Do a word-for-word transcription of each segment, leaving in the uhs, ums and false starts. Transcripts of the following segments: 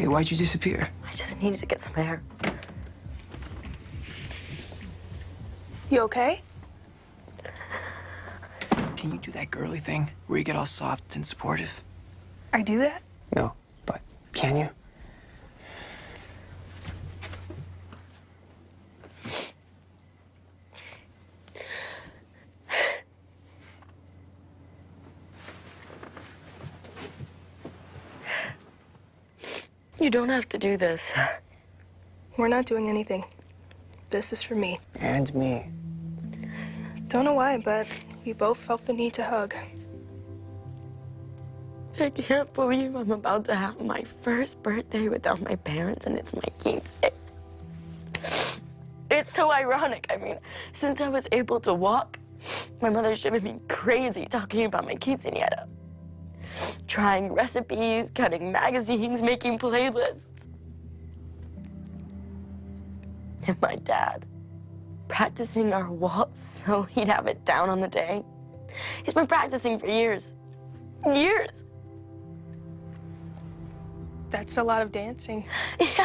Hey, why'd you disappear? I just needed to get some air. You okay? Can you do that girly thing where you get all soft and supportive? I do that? No, but can you? You don't have to do this. We're not doing anything. This is for me. And me. Don't know why, but we both felt the need to hug. I can't believe I'm about to have my first birthday without my parents, and it's my keepsake. It's so ironic. I mean, since I was able to walk, my mother's driven me crazy talking about my quinceañera. Trying recipes, cutting magazines, making playlists. And my dad, practicing our waltz so he'd have it down on the day. He's been practicing for years. Years. That's a lot of dancing. Yeah.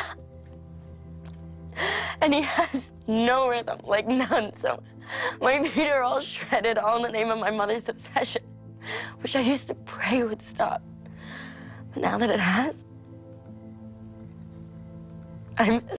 And he has no rhythm, like none, so my feet are all shredded, all in the name of my mother's obsession, which I used to pray would stop. But now that it has, I miss